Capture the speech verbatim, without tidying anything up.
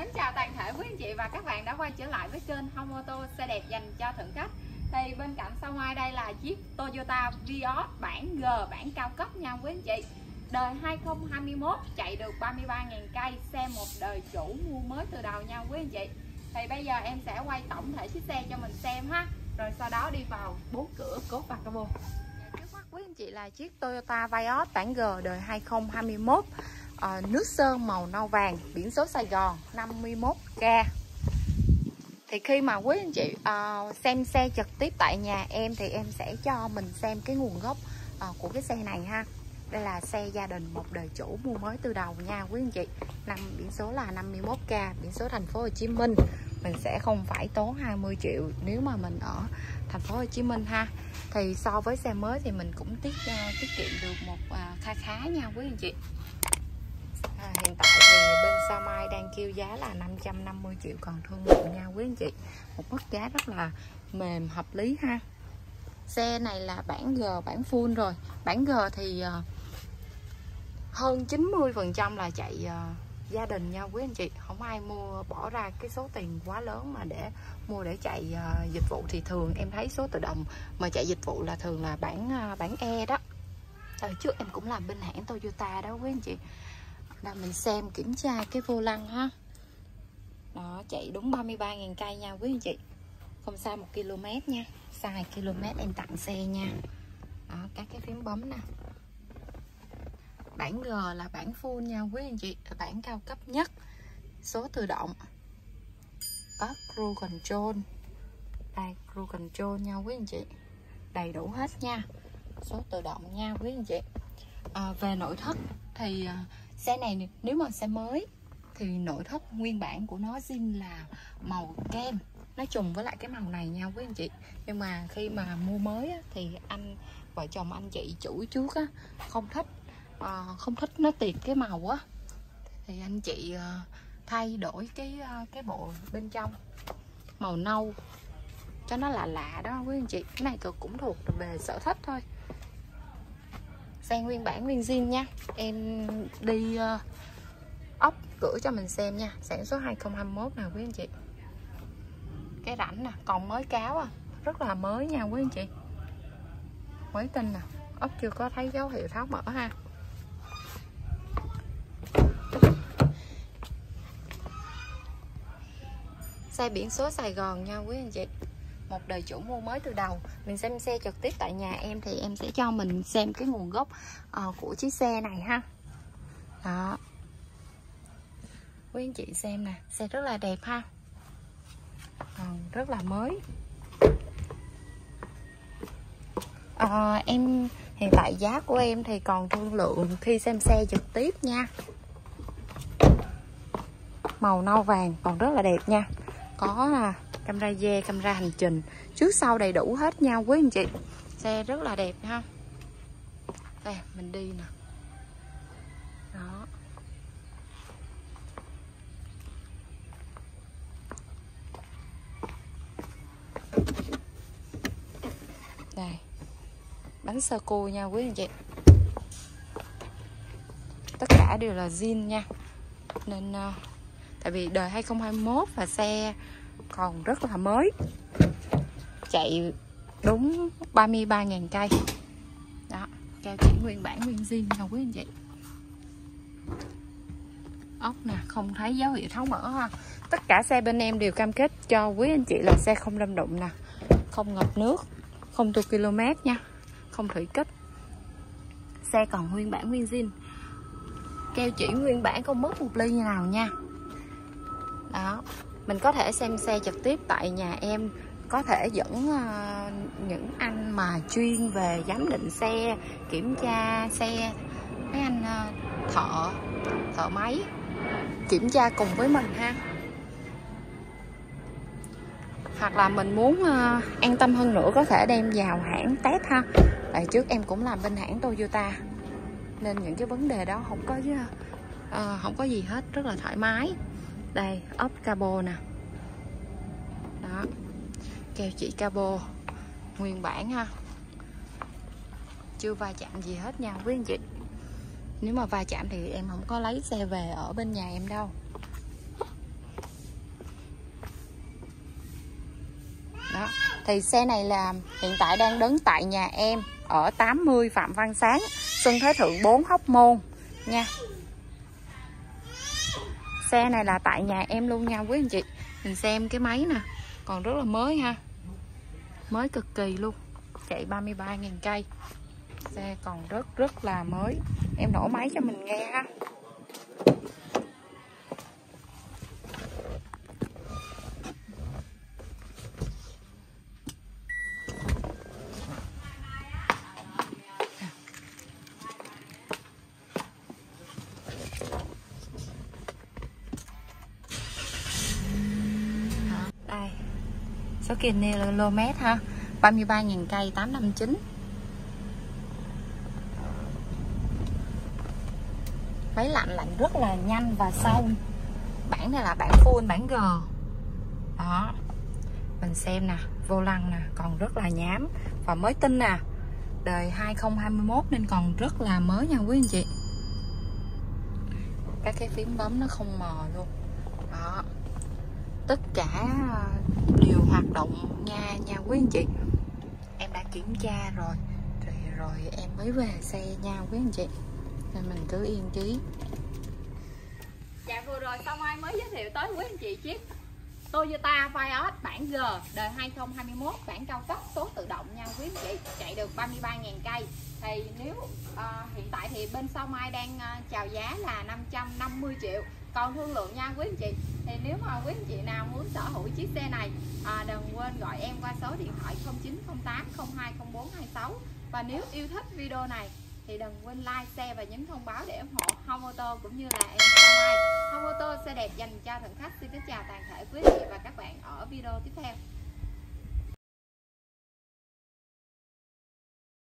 Mến chào toàn thể quý anh chị và các bạn đã quay trở lại với kênh Home Auto, xe đẹp dành cho thượng khách. Thì bên cạnh sau mai đây là chiếc Toyota Vios bản G, bản cao cấp nha quý anh chị. Đời hai không hai mốt, chạy được ba mươi ba nghìn cây, xe một đời chủ, mua mới từ đầu nha quý anh chị. Thì bây giờ em sẽ quay tổng thể chiếc xe cho mình xem ha, rồi sau đó đi vào bốn cửa cốt và cabo. Trước mắt quý anh chị là chiếc Toyota Vios bản G đời hai không hai mốt, à, nước sơn màu nâu vàng, biển số Sài Gòn năm mươi mốt K. Thì khi mà quý anh chị uh, xem xe trực tiếp tại nhà em thì em sẽ cho mình xem cái nguồn gốc uh, của cái xe này ha. Đây là xe gia đình một đời chủ, mua mới từ đầu nha quý anh chị. Năm biển số là năm mươi mốt K, biển số thành phố Hồ Chí Minh. Mình sẽ không phải tốn hai mươi triệu nếu mà mình ở thành phố Hồ Chí Minh ha. Thì so với xe mới thì mình cũng tiết uh, tiết kiệm được một uh, kha khá nha quý anh chị. À, hiện tại thì bên Sao Mai đang kêu giá là năm trăm năm mươi triệu còn thương lượng nha quý anh chị. Một mức giá rất là mềm, hợp lý ha. Xe này là bản G, bản full rồi. Bản G thì uh, hơn chín mươi phần trăm là chạy uh, gia đình nha quý anh chị. Không ai mua bỏ ra cái số tiền quá lớn mà để mua để chạy uh, dịch vụ. Thì thường em thấy số tự động mà chạy dịch vụ là thường là bản uh, bản E đó. Ở trước em cũng làm bên hãng Toyota đó quý anh chị. Đó, mình xem kiểm tra cái vô lăng ha. Đó, chạy đúng ba mươi ba nghìn cây nha quý anh chị. Không sai một ki lô mét nha. Sai hai ki lô mét em tặng xe nha. Đó, các cái phím bấm nè. Bản G là bản full nha quý anh chị, bản cao cấp nhất. Số tự động. Có cruise control. Đây, cruise control nha quý anh chị. Đầy đủ hết nha. Số tự động nha quý anh chị. À, về nội thất thì uh, xe này nếu mà xe mới thì nội thất nguyên bản của nó zin là màu kem, nó trùng với lại cái màu này nha quý anh chị. Nhưng mà khi mà mua mới á, thì anh vợ chồng anh chị chủ trước á, không thích uh, không thích nó tiệt cái màu á, thì anh chị uh, thay đổi cái uh, cái bộ bên trong màu nâu cho nó lạ lạ đó quý anh chị. Cái này cũng thuộc về sở thích thôi. Xe nguyên bản nguyên zin nha. Em đi uh, ốc cửa cho mình xem nha. Sản xuất hai không hai mốt nè quý anh chị. Cái rãnh nè, còn mới cáo à. Rất là mới nha quý anh chị. Mới tinh nè. Ốc chưa có thấy dấu hiệu tháo mở ha. Xe biển số Sài Gòn nha quý anh chị. Một đời chủ, mua mới từ đầu. Mình xem xe trực tiếp tại nhà em thì em sẽ cho mình xem cái nguồn gốc uh, của chiếc xe này ha. Đó, quý anh chị xem nè, xe rất là đẹp ha, còn rất là mới. uh, Em hiện tại giá của em thì còn thương lượng khi xem xe trực tiếp nha. Màu nâu vàng còn rất là đẹp nha. Có à, camera dê, camera hành trình, trước sau đầy đủ hết nha quý anh chị. Xe rất là đẹp ha. Đây mình đi nè. Đó. Đây. Bánh sơ cua nha quý anh chị. Tất cả đều là zin nha. Nên uh, tại vì đời hai không hai mốt và xe còn rất là mới. Chạy đúng ba mươi ba nghìn cây. Đó, keo chỉ nguyên bản nguyên zin nha quý anh chị. Ốc nè, không thấy dấu hiệu tháo mở ha. Tất cả xe bên em đều cam kết cho quý anh chị là xe không đâm đụng nè, không ngập nước, không tua ki lô mét nha, không thủy kích. Xe còn nguyên bản nguyên zin. Keo chỉ nguyên bản không mất một ly như nào nha. Đó, mình có thể xem xe trực tiếp tại nhà em, có thể dẫn uh, những anh mà chuyên về giám định xe, kiểm tra xe, mấy anh uh, thợ thợ máy kiểm tra cùng với mình ha. Hoặc là mình muốn uh, an tâm hơn nữa có thể đem vào hãng test ha. Tại trước em cũng làm bên hãng Toyota nên những cái vấn đề đó không có uh, không có gì hết, rất là thoải mái. Đây, ốp cabo nè. Đó, keo chỉ cabo nguyên bản ha, chưa va chạm gì hết nha quý anh chị. Nếu mà va chạm thì em không có lấy xe về ở bên nhà em đâu. Thì xe này là hiện tại đang đứng tại nhà em ở tám mươi Phạm Văn Sáng, Xuân Thế Thượng bốn, Hóc Môn nha. Xe này là tại nhà em luôn nha quý anh chị. Mình xem cái máy nè, còn rất là mới ha. Mới cực kỳ luôn. Chạy ba mươi ba nghìn cây. Xe còn rất rất là mới. Em nổ máy cho mình nghe ha. Đây, số km ha, ba mươi ba nghìn cây, tám năm chín. Máy lạnh lạnh rất là nhanh và sâu. Bản này là bản full, bản G. Đó, mình xem nè, vô lăng nè, còn rất là nhám và mới tinh nè. Đời hai không hai mốt nên còn rất là mới nha quý anh chị. Các cái phím bấm nó không mờ luôn. Đó, tất cả đều hoạt động nha nha quý anh chị. Em đã kiểm tra rồi rồi rồi em mới về xe nha quý anh chị, nên mình cứ yên chí. Dạ vừa rồi Sao Mai mới giới thiệu tới quý anh chị chiếc Toyota Vios bản G đời hai không hai mốt, bản cao cấp số tự động nha quý anh chị, chạy được ba mươi ba nghìn cây. Thì nếu uh, hiện tại thì bên Sao Mai đang uh, chào giá là năm trăm năm mươi triệu, còn thương lượng nha quý anh chị. Thì nếu mà quý anh chị nào muốn sở hữu chiếc xe này, à, đừng quên gọi em qua số điện thoại không chín không tám không hai không bốn hai sáu. Và nếu yêu thích video này thì đừng quên like, share và nhấn thông báo để ủng hộ Home Auto cũng như là em Sao Mai. Home Auto xe đẹp dành cho thượng khách. Xin kính chào toàn thể quý vị và các bạn ở video tiếp theo.